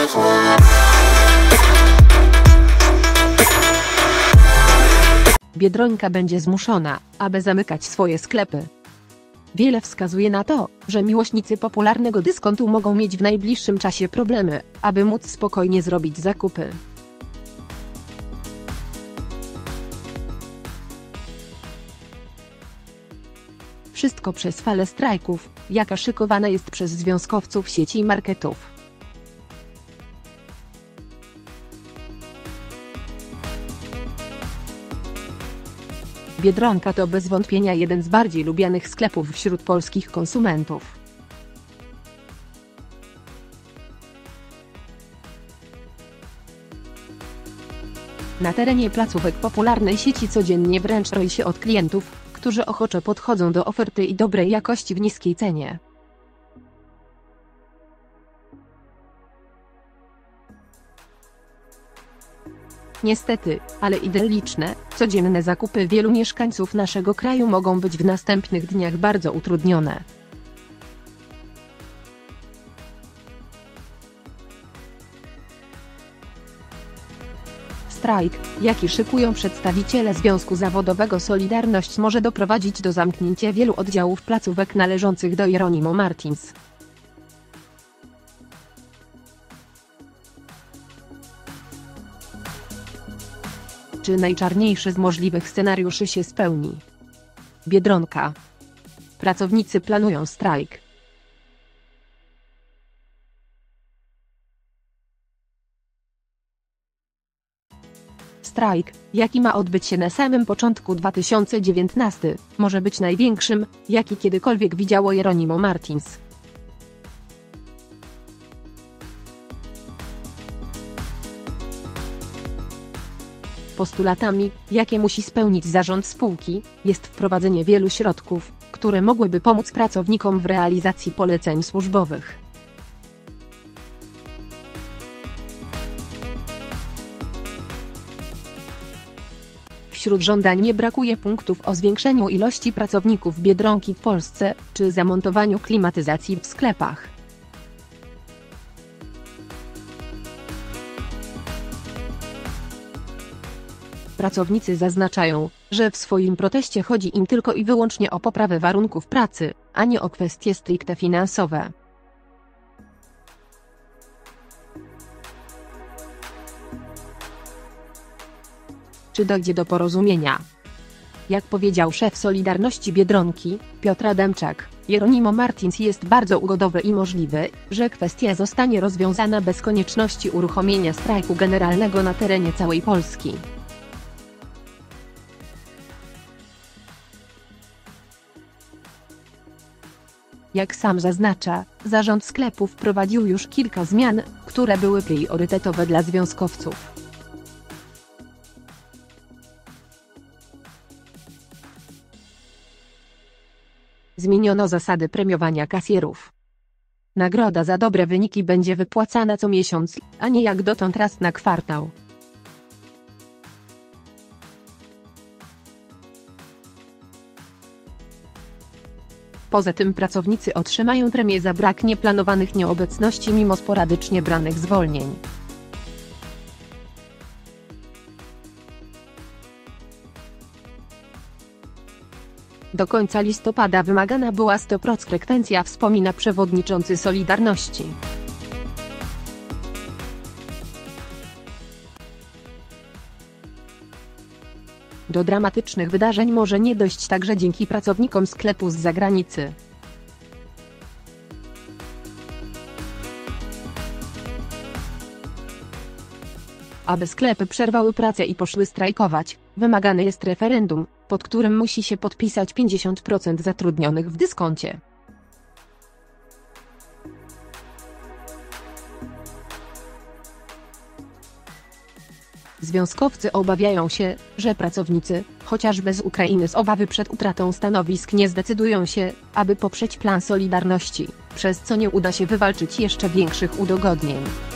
Biedronka będzie zmuszona, aby zamykać swoje sklepy. Wiele wskazuje na to, że miłośnicy popularnego dyskontu mogą mieć w najbliższym czasie problemy, aby móc spokojnie zrobić zakupy. Wszystko przez falę strajków, jaka szykowana jest przez związkowców sieci i marketów. Biedronka to bez wątpienia jeden z bardziej lubianych sklepów wśród polskich konsumentów. Na terenie placówek popularnej sieci codziennie wręcz roi się od klientów, którzy ochoczo podchodzą do oferty i dobrej jakości w niskiej cenie. Niestety, ale idylliczne, codzienne zakupy wielu mieszkańców naszego kraju mogą być w następnych dniach bardzo utrudnione. Strajk, jaki szykują przedstawiciele Związku Zawodowego Solidarność, może doprowadzić do zamknięcia wielu oddziałów placówek należących do Jeronimo Martins. Czy najczarniejszy z możliwych scenariuszy się spełni? Biedronka. Pracownicy planują strajk. Strajk, jaki ma odbyć się na samym początku 2019, może być największym, jaki kiedykolwiek widziało Jeronimo Martins. Postulatami, jakie musi spełnić zarząd spółki, jest wprowadzenie wielu środków, które mogłyby pomóc pracownikom w realizacji poleceń służbowych. Wśród żądań nie brakuje punktów o zwiększeniu ilości pracowników Biedronki w Polsce, czy zamontowaniu klimatyzacji w sklepach. Pracownicy zaznaczają, że w swoim proteście chodzi im tylko i wyłącznie o poprawę warunków pracy, a nie o kwestie stricte finansowe. Czy dojdzie do porozumienia? Jak powiedział szef Solidarności Biedronki, Piotr Adamczak, Jeronimo Martins jest bardzo ugodowy i możliwe, że kwestia zostanie rozwiązana bez konieczności uruchomienia strajku generalnego na terenie całej Polski. Jak sam zaznacza, zarząd sklepu wprowadził już kilka zmian, które były priorytetowe dla związkowców. Zmieniono zasady premiowania kasjerów. Nagroda za dobre wyniki będzie wypłacana co miesiąc, a nie jak dotąd raz na kwartał. Poza tym pracownicy otrzymają premię za brak nieplanowanych nieobecności mimo sporadycznie branych zwolnień. Do końca listopada wymagana była 100% frekwencja, wspomina przewodniczący Solidarności. Do dramatycznych wydarzeń może nie dojść także dzięki pracownikom sklepu z zagranicy. Aby sklepy przerwały pracę i poszły strajkować, wymagane jest referendum, pod którym musi się podpisać 50% zatrudnionych w dyskoncie. Związkowcy obawiają się, że pracownicy, chociażby z Ukrainy z obawy przed utratą stanowisk, nie zdecydują się, aby poprzeć plan Solidarności, przez co nie uda się wywalczyć jeszcze większych udogodnień.